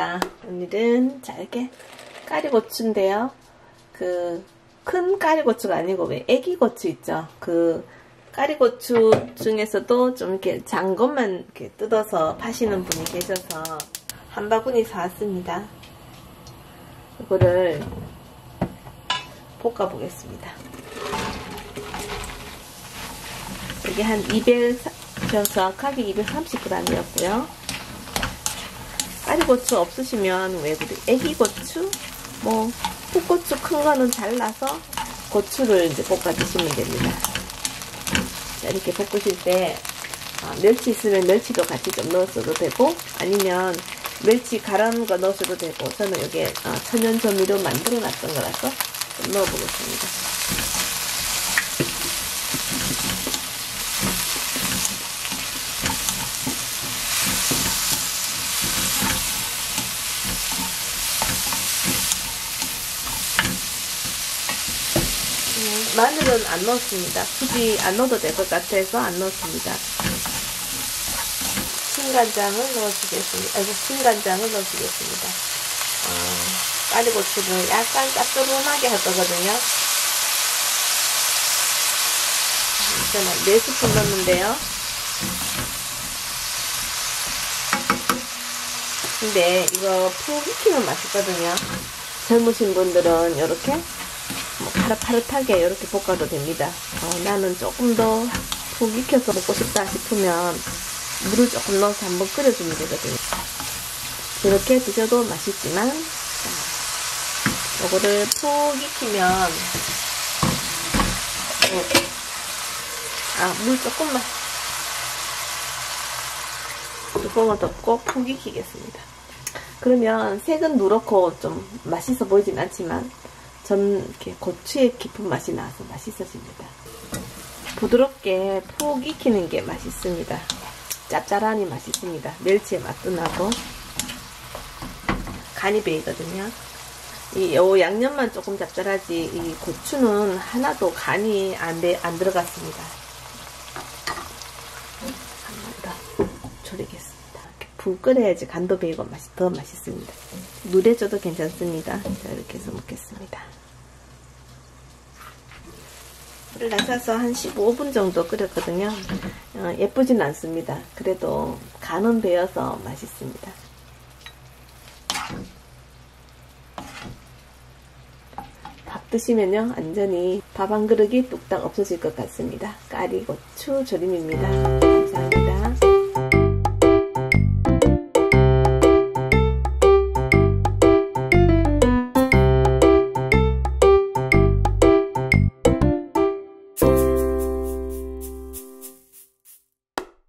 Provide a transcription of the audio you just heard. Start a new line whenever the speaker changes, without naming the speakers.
자, 오늘은 잘게 까리고추인데요. 그 큰 까리고추가 아니고 왜 애기고추 있죠? 그 까리고추 중에서도 좀 이렇게 장 것만 이렇게 뜯어서 파시는 분이 계셔서 한 바구니 사왔습니다. 이거를 볶아 보겠습니다. 이게 한 200, 정확하게 230g이었고요. 까리고추 없으시면 왜 우리 애기고추, 뭐 풋고추 큰 거는 잘라서 고추를 이제 볶아 드시면 됩니다. 자, 이렇게 볶으실 때 멸치 있으면 멸치도 같이 좀 넣었어도 되고, 아니면 멸치 갈아놓은 거 넣으셔도 되고, 저는 여기에 천연 조미료 만들어 놨던 거라서 좀 넣어 보겠습니다. 마늘은 안 넣었습니다. 굳이 안 넣어도 될 것 같아서 안 넣었습니다. 진간장을 넣어주겠습니다. 진간장을 넣어주겠습니다. 까리고추를 약간 짭조름하게 할 거거든요. 저는 4스푼 넣었는데요. 근데 이거 푹 익히면 맛있거든요. 젊으신 분들은 이렇게 뭐 파릇파릇하게 이렇게 볶아도 됩니다. 나는 조금 더 푹 익혀서 먹고 싶다 싶으면 물을 조금 넣어서 한번 끓여주면 되거든요. 이렇게 드셔도 맛있지만, 요거를 푹 익히면, 물 조금만, 뚜껑을 덮고 푹 익히겠습니다. 그러면 색은 누렇고 좀 맛있어 보이진 않지만, 전 이렇게 고추의 깊은 맛이 나서 맛있어집니다. 부드럽게 푹 익히는 게 맛있습니다. 짭짤하니 맛있습니다. 멸치의 맛도 나고 간이 배이거든요. 요 양념만 조금 짭짤하지 이 고추는 하나도 간이 안 들어갔습니다. 한 번 더 졸이겠습니다. 푹 끓여야지 간도 배이고 더 맛있습니다. 물에 줘도 괜찮습니다. 자, 이렇게 해서 먹겠습니다. 물을 낮춰서 한 15분 정도 끓였거든요. 예쁘진 않습니다. 그래도 간은 배어서 맛있습니다. 밥 드시면요, 완전히 밥 한 그릇이 뚝딱 없어질 것 같습니다. 까리고추 조림입니다. 감사합니다.